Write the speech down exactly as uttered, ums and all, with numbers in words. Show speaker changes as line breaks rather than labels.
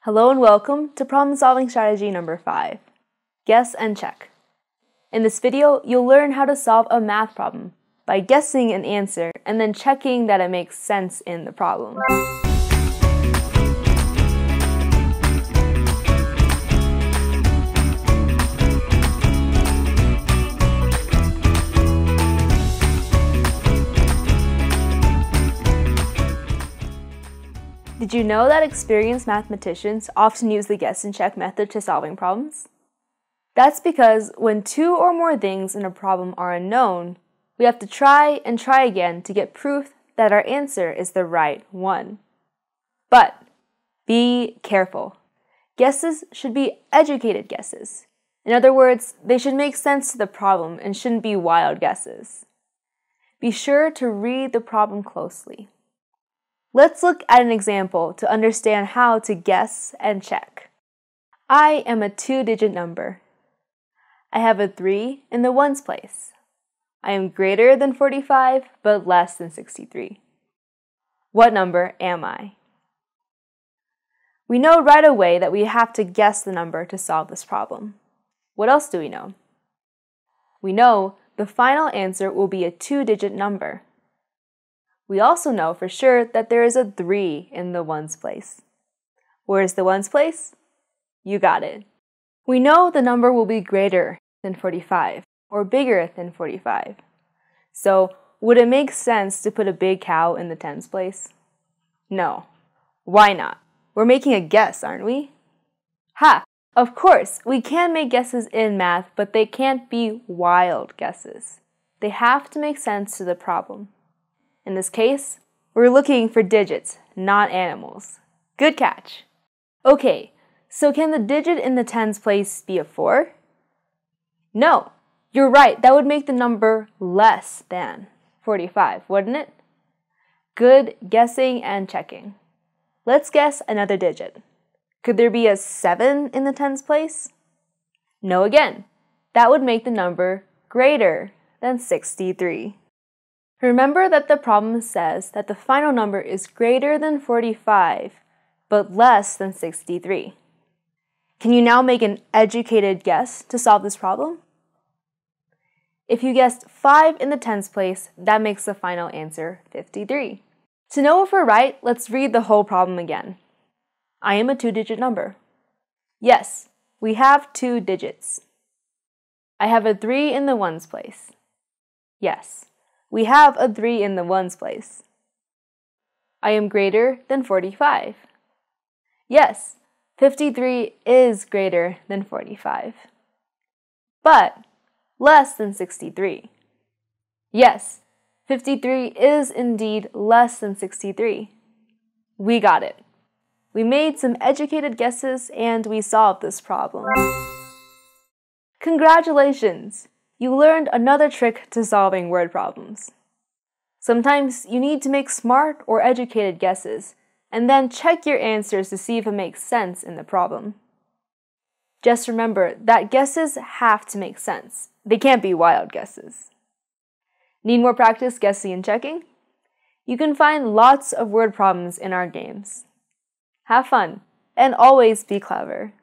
Hello and welcome to problem solving strategy number five, guess and check. In this video, you'll learn how to solve a math problem by guessing an answer and then checking that it makes sense in the problem. Did you know that experienced mathematicians often use the guess and check method to solving problems? That's because when two or more things in a problem are unknown, we have to try and try again to get proof that our answer is the right one. But be careful. Guesses should be educated guesses. In other words, they should make sense to the problem and shouldn't be wild guesses. Be sure to read the problem closely. Let's look at an example to understand how to guess and check. I am a two-digit number. I have a three in the ones place. I am greater than forty-five, but less than sixty-three. What number am I? We know right away that we have to guess the number to solve this problem. What else do we know? We know the final answer will be a two-digit number. We also know for sure that there is a three in the ones place. Where is the ones place? You got it. We know the number will be greater than forty-five or bigger than forty-five. So would it make sense to put a big cow in the tens place? No. Why not? We're making a guess, aren't we? Ha! Of course, we can make guesses in math, but they can't be wild guesses. They have to make sense to the problem. In this case, we're looking for digits, not animals. Good catch. Okay, so can the digit in the tens place be a four? No, you're right, that would make the number less than forty-five, wouldn't it? Good guessing and checking. Let's guess another digit. Could there be a seven in the tens place? No again. That would make the number greater than sixty-three. Remember that the problem says that the final number is greater than forty-five, but less than sixty-three. Can you now make an educated guess to solve this problem? If you guessed five in the tens place, that makes the final answer fifty-three. To know if we're right, let's read the whole problem again. I am a two-digit number. Yes, we have two digits. I have a three in the ones place. Yes. We have a three in the ones place. I am greater than forty-five. Yes, fifty-three is greater than forty-five. But less than sixty-three. Yes, fifty-three is indeed less than sixty-three. We got it. We made some educated guesses and we solved this problem. Congratulations! You learned another trick to solving word problems. Sometimes you need to make smart or educated guesses, and then check your answers to see if it makes sense in the problem. Just remember that guesses have to make sense. They can't be wild guesses. Need more practice guessing and checking? You can find lots of word problems in our games. Have fun, and always be clever.